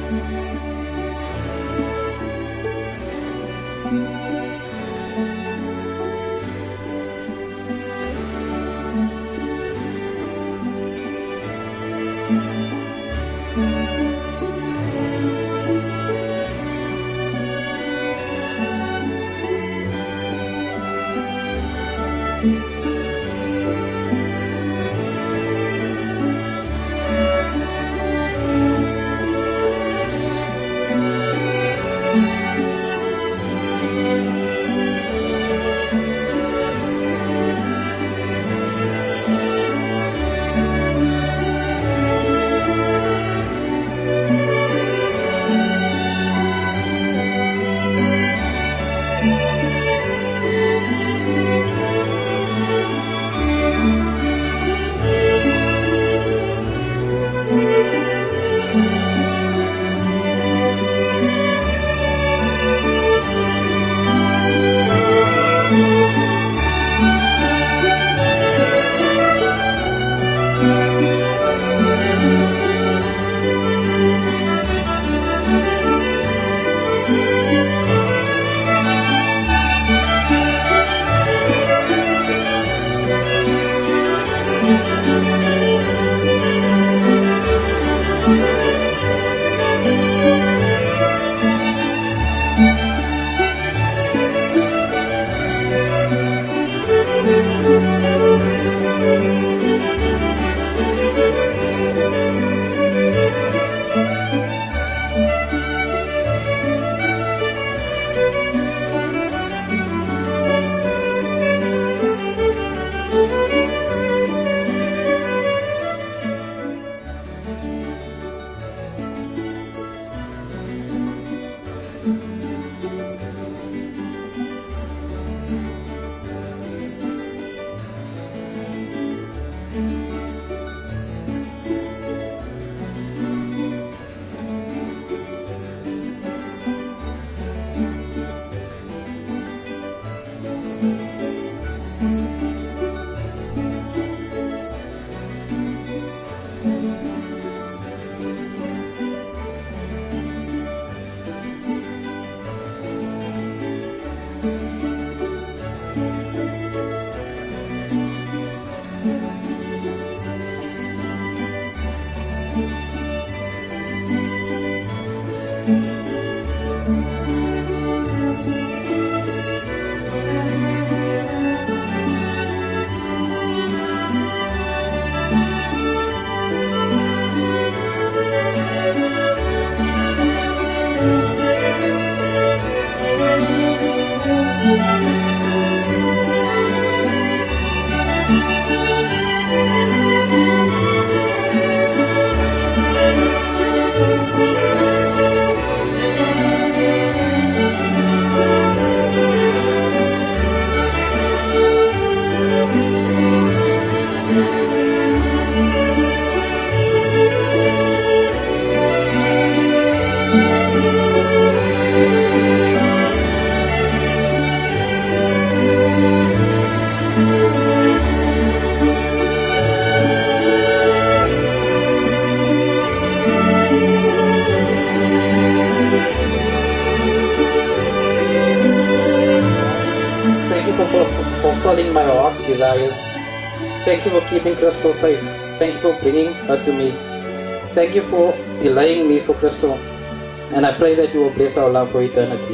fulfilling my heart's desires. Thank you for keeping Crystal safe. Thank you for bringing her to me. Thank you for delaying me for Crystal. And I pray that you will bless our love for eternity.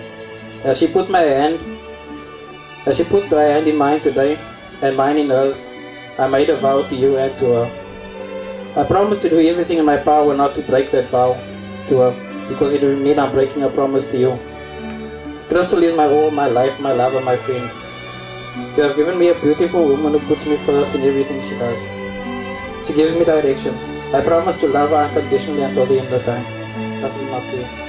As she put her hand in mine today, and mine in hers, I made a vow to you and to her. I promise to do everything in my power not to break that vow to her, because it will mean I'm breaking a promise to you. Crystal is my all, my life, my lover, my friend. You have given me a beautiful woman who puts me first in everything she does. She gives me direction. I promise to love her unconditionally until the end of time. That's my prayer.